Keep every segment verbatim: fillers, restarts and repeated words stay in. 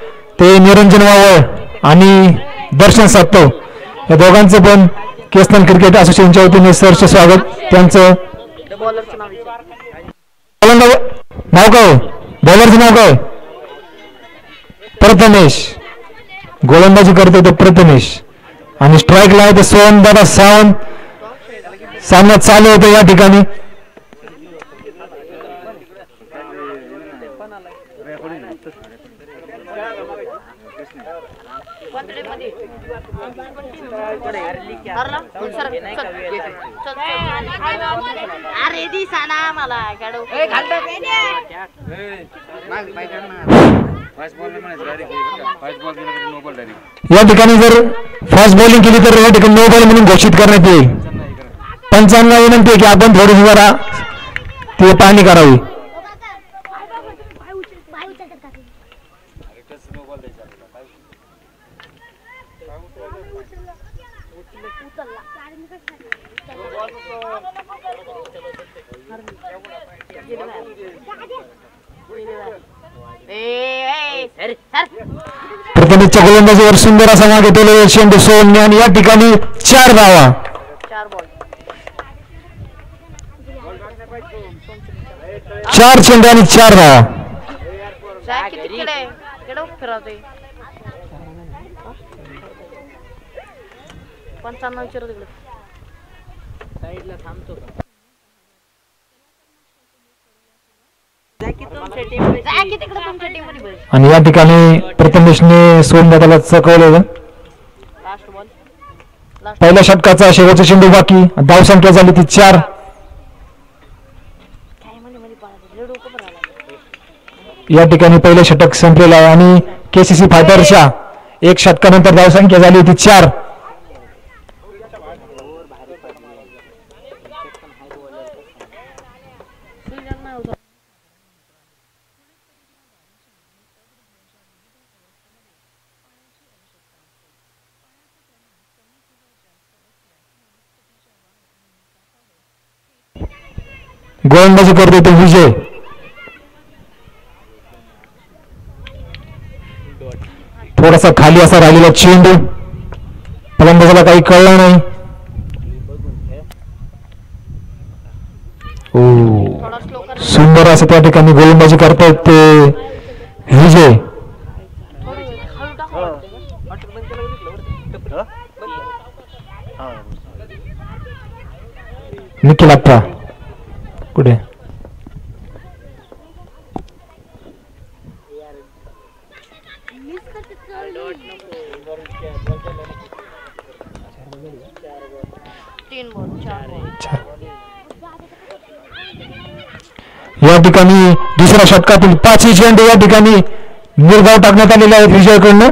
ते निरंजन वावळ आणि दर्शन सातव या दोघांचं पण केसनल क्रिकेट असोसिएशनच्या वतीने सरचे स्वागत. त्यांचं नाव काय, बॉलरचं नाव काय? प्रथमेश. गोलंदाजी करते ते प्रथमेश आणि स्ट्राईकला आहे ते सोहनदादा सावंत. सामना चालू होतो या ठिकाणी. या ठिकाणी जर फास्ट बॉलिंग केली तर या ठिकाणी नो बॉल म्हणून घोषित करण्यात येईल. पंचांना विनंती आहे की आपण थोडी जरा ती पाहणी करावी. प्रथमेशच्या गोलंदाजीवर सुंदर असा मागे टोले चेंडू सोडणे आणि या ठिकाणी चार धावा. चार चेंडू आणि चार धावा. आणि या ठिकाणी प्रथमेशने सोनदादाला चकवलेलं. पहिल्या षटकाचा शेवटचा चेंडू बाकी. धावसंख्या झाली ती चार. या ठिकाणी पहिलं षटक संपलेलं आहे आणि केसीसी फायटरच्या एक षटकानंतर धावसंख्या झाली होती चार. गोलंदाजी करतो तो विजय. थोडासा खाली असा राहिलेला चेंडू फलंदाजाला काही कळलं नाही. सुंदर असं त्या ठिकाणी गोलंदाजी करतायत ते विजय. निखिल अप्पा कुठे? या ठिकाणी दुसऱ्या षटकातील पाचही चेंडू या ठिकाणी निर्धाव टाकण्यात आलेले आहेत विजयकडनं.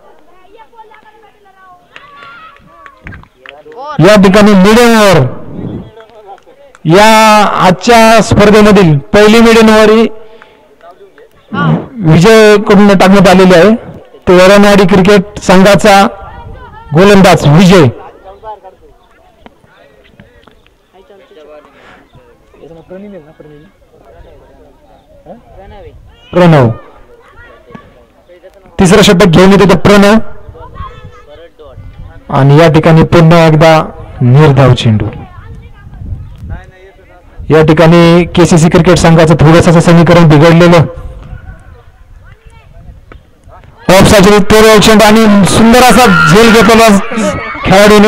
या ठिकाणी मिडन ओव्हर या आजच्या स्पर्धेमधील पहिली मिडन ओव्हर ही विजयकडून टाकण्यात आलेली आहे. तो वरणवाडी क्रिकेट संघाचा गोलंदाज विजय. प्रणव तिसरं षटक घेऊन येतो प्रणव आणि या ठिकाणी पुन्हा एकदा निर्धाव चेंडू. या ठिकाणी केसीसी क्रिकेट संघाचं थोडंसं समीकरण बिघडलेलं. ऑफसाइड तोडवा चेंडू आणि सुंदर असा झेल घेतलेला खेळाडूने.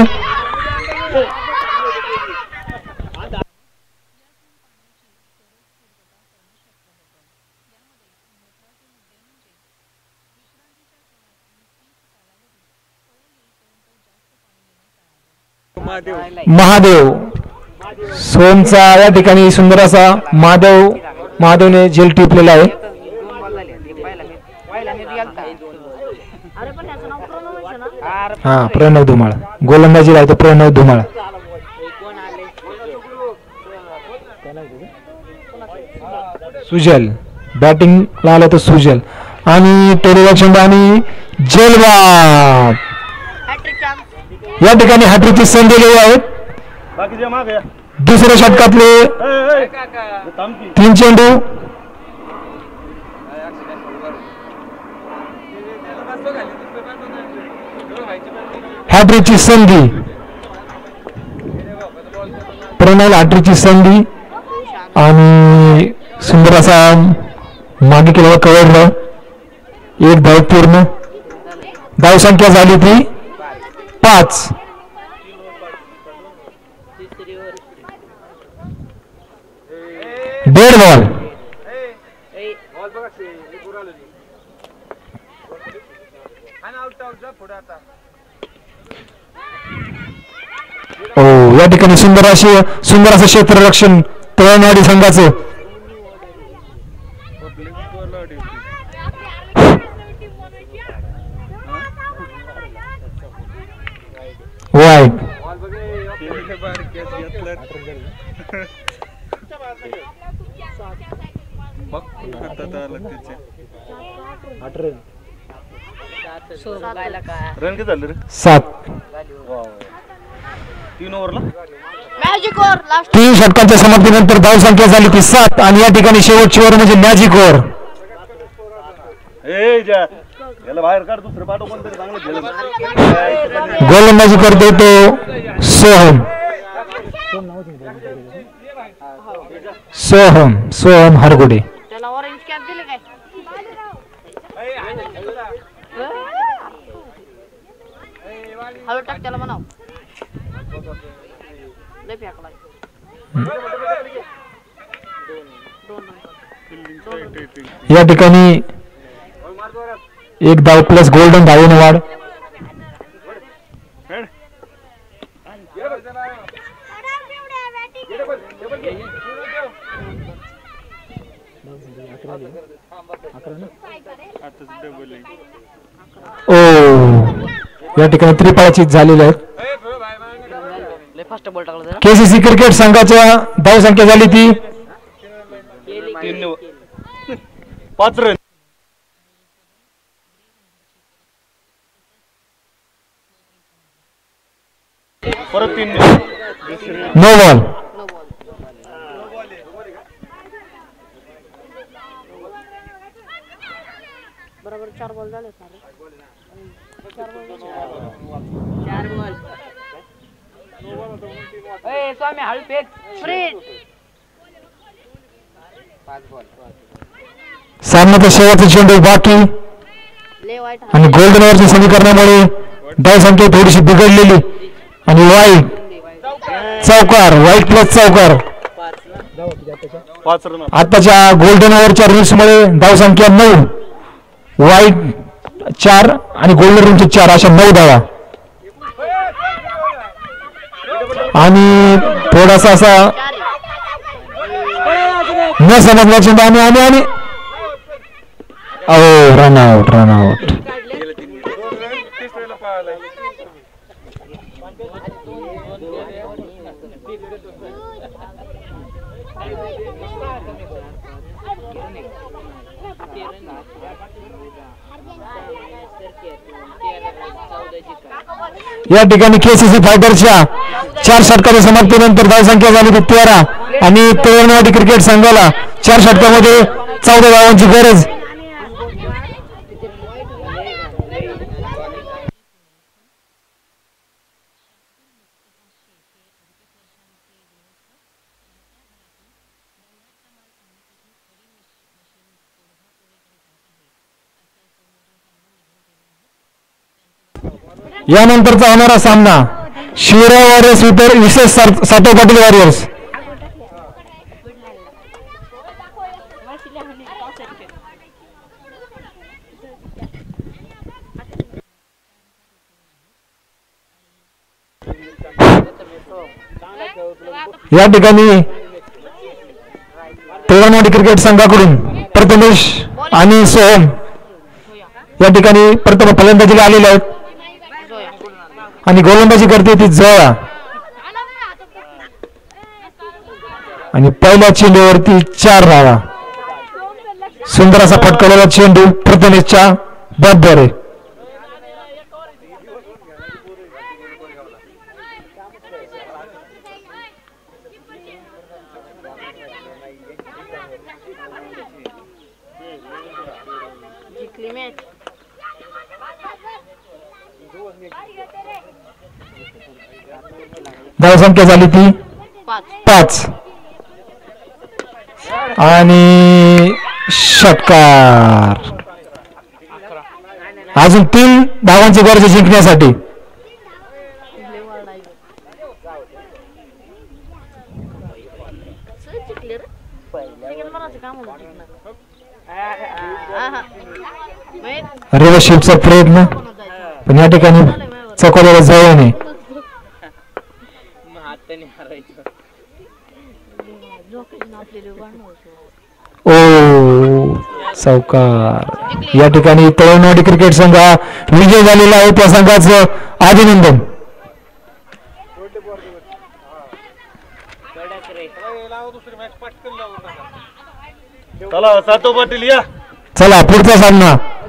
महादेव सोमचा या ठिकाणी सुंदर असा महादेव महादेवने झेल टिपलेला आहे. हा प्रणव धुमाळ गोलंदाजी राहतो. प्रणव धुमाळ सुजल बॅटिंगला आला तो सुजल आणि टोरेला चेंडू आणि जेलबाद. या ठिकाणी हॅट्रिकची संधी दिलेली आहे. दुसऱ्या षटकातले तीन चेंडू हॅट्रिकची संधी, प्रणय हॅट्रिकची संधी आणि सुंदर असा मागे केल्यावर कवरलं. एक धाव पूर्ण, धावसंख्या झाली ती पाच. Dead ball. ओ या ठिकाणी सुंदर अशी सुंदर असं क्षेत्ररक्षण तळणवाडी संघाचं. वाईट. रन किती झाले रे? सात. तीन ओव्हरला तीन षटकांच्या समाप्तीनंतर धावसंख्या झाली ती सात आणि या ठिकाणी शेवटची ओव्हर म्हणजे मॅजिक ओव्हर. याला बाहेर काढ, दुसरं पाठव कोणतरी चांगलं खेळ. गोलंदाजी करतो तो सोहम. सोहम सोहम हरगुडे. या ठिकाणी एक धाव प्लस गोल्डन धावेने वाढ. ओ या ठिकाणी त्रिपाळाची झालेली आहे. केसीसी क्रिकेट संघाच्या धावसंख्या झाली ती पाच रन. परत तीन. No ball. बरोबर चार बॉल झाले. चार बॉल. ए स्वामी हळू फेक. सामन्याचा शेवटचा चेंडू बाकी आणि गोल्डन ओव्हरच्या समीकरणामुळे धावसंख्या थोडीशी बिघडलेली आणि वाईट चौकार, वाईट प्लस चौकार. आताच्या गोल्डन ओव्हरच्या रूल्समुळे धावसंख्या नऊ, वाईट चार आणि गोल्डन रूलचे चार अशा नऊ धावा. आणि थोडासा असा न समजला चेंडू आणि आणि आणि oh run out run out. या ठिकाणी केसीसी फायटरच्या चार षटकाच्या समाप्तीनंतर धावसंख्या झाली ती तेरा आणि तळणवाडी क्रिकेट संघाला चार षटकामध्ये चौदा धावांची गरज. यानंतरचा होणारा सामना शिवराय वॉरियर्स विशेष सातव पाटील वॉरियर्स. या ठिकाणी तळणवाडी क्रिकेट संघाकडून प्रथमेश आणि सोहम या ठिकाणी प्रथम फलंदाजीला आलेले आहेत आणि गोलंदाजी करते ती जया आणि पहिल्या चेंडूवरती चार धावा. सुंदर असा फटकवलेला चेंडू प्रथमेशच्या बॅटद्वारे. धावसंख्या झाली ती पाच आणि षटकार. अजून तीन धावांची गरज आहे जिंकण्यासाठी. रिव्हर्शिपचा प्रयत्न पण या ठिकाणी चकोल्याला जवळ नाही. ओ चौकार. या ठिकाणी तळवणवाडी क्रिकेट संघ विजय झालेला आहे. त्या संघाचं अभिनंदन. चला सातो पाटील या. चला पुढचा सामना